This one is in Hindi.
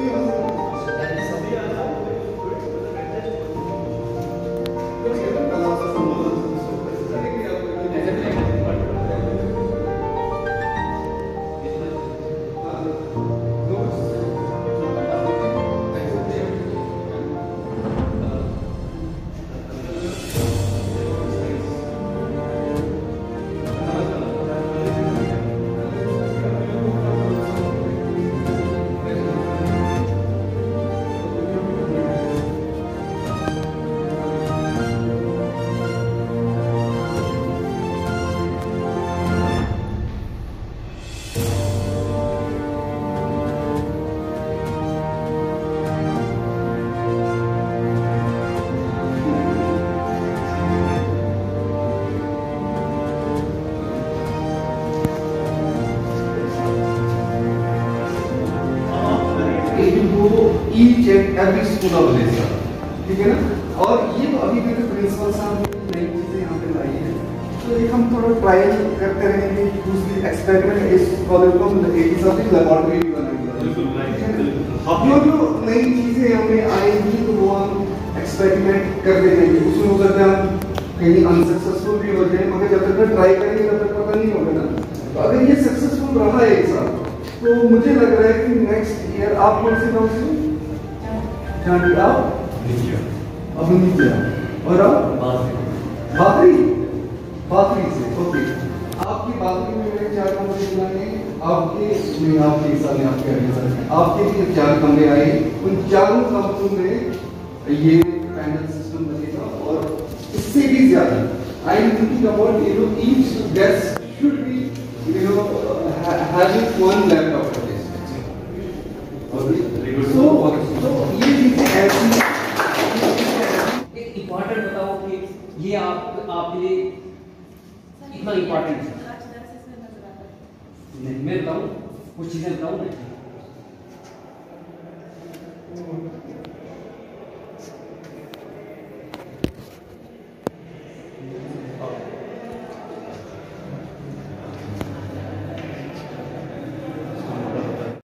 each and every school of Bhalessa, ठीक है ना। और ये तो अभी तक प्रिंसिपल साहब ने नई चीजें यहाँ पे लाई है, तो एक हम थोड़ा ट्रायल करते रहेंगे। दूसरी एक्सपेरिमेंट इस कॉलेज को हम एक हिसाब से लेबोरेटरी भी बनाएंगे। जो नई चीजें हमें आएंगी तो वो हम एक्सपेरिमेंट करते रहेंगे। उसमें हो सकता है हम कहीं अनसक्सेसफुल भी हो जाए, मगर जब तक ट्राई करेंगे तब तक पता नहीं होगा ना। तो अगर ये सक्सेसफुल रहा है एक साल, तो मुझे लग रहा है कि नेक्स्ट ईयर आप कौन से गाँव से? आप अब नीचे और आप बातरी से। ओके, आपकी बातरी में मेरे 4 कमरे बुलाने, आपके नहीं, आपके हिसाब में आपके आपके भी 4 कमरे आए। उन 4 कमरों में ये पैनल सिस्टम बनेगा और इससे भी ज्यादा I am thinking about each guest should be having one laptop at least. So ये चीजें ऐसी एक इम्पोर्टेंट बताओ कि ये आपके लिए इतना इम्पोर्टेंट है। नहीं, मैं बताऊँ कुछ चीजें बताऊँ मैं।